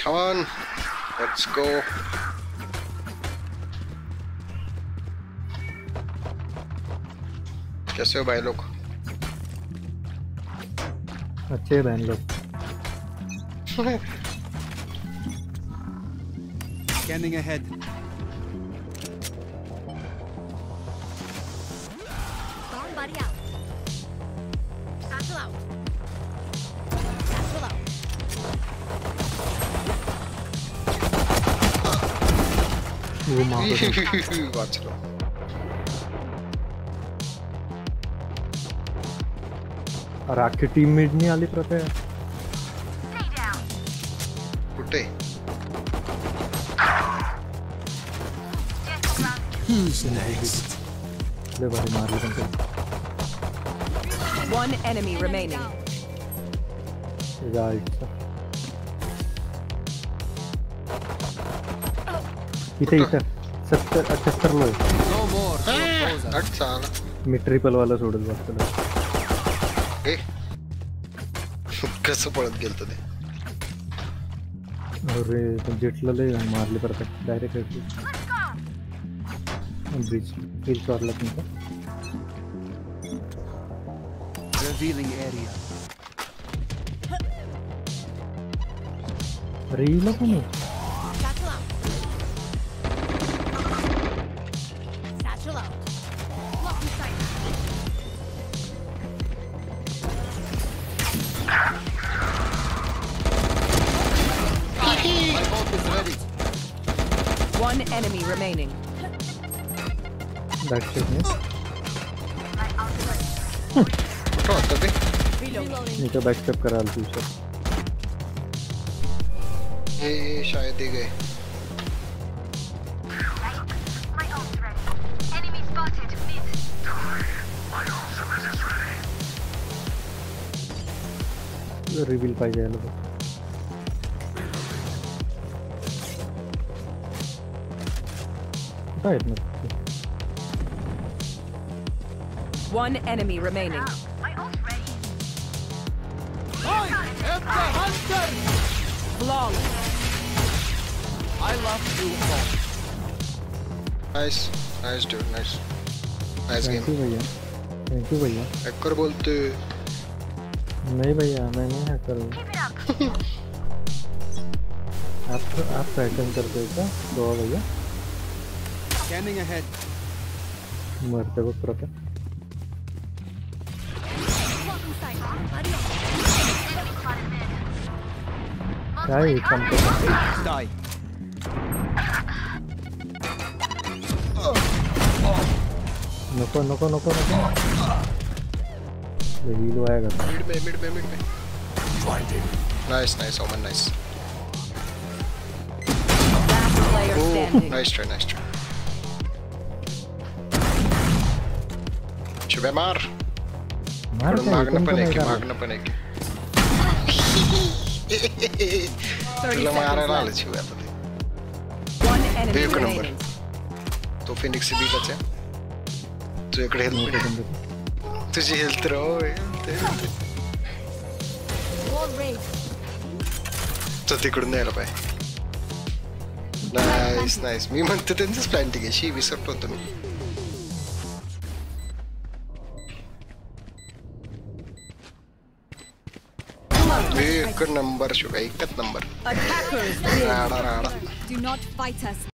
Come on, let's go. कैसे हो भाई लोग? अच्छे बहन लोग। Scanning ahead. Bomb buddy out. Satchel out. Satchel out. वो मार बात चलो। और आखिर टीम मेट नहीं आली प्रते कुटे Who's next? ले भाई मार ले तुमको। One enemy remaining. राइट इधर 70 78 लो No more. अच्छा मी ट्रिपल वाला सोडल बस चलो ए कसं पळत गेलतो ते अरे तुम जेटला ले मारले परत डायरेक्ट हेड ब्रिज किल करला तुमचा Revealing area. अरे हिला कोण Satchel out. Satchel out. Lock in sight. My bolt is ready. One enemy remaining. Back step में कुठं होतं ते? Reloading. नीचे बैक स्टेप करा तू सर हे शायद हे गए My ult's ready. Enemy spotted. Mid. Reveal पाहिजे याला कुठं आहेत ना One enemy remaining. My ult's ready. I am the hunter. Flawless. I love you all. Nice nice dude nice nice thank game you भैया hacker बोलते नहीं भैया मैं नहीं हैक करूँगा Keep it up. आप पैटर्न करते हो क्या दो भैया Scanning ahead. मरते वक्त रखे Lock in sight. Buddy out. Enemy spotted mid. क्या है कम तो Die. नको नको नको नको ये हीलो आएगा मिड में nice nice Omen nice Last player oh standing. Nice try शुभे मार मार क्या मागणं तुम पण तो आहे नहीं की कर मागणं पण आहे की तुला मारायला आलं शिव आता ते One enemy एक नंबर remaining. तो फिनिक्स बीचाच आहे तुझ्याकडे हेल्थ तुझी हेल्थ रो Wall raid. तो तिकडून यायला पाहिजे नाईस नाईस मी म्हणतो त्यांचंच प्लॅनिंग आहे शी विसरतो होतो मी एक नंबर शुभ एकच नंबर Attackers win. राडा राडा Do not fight us.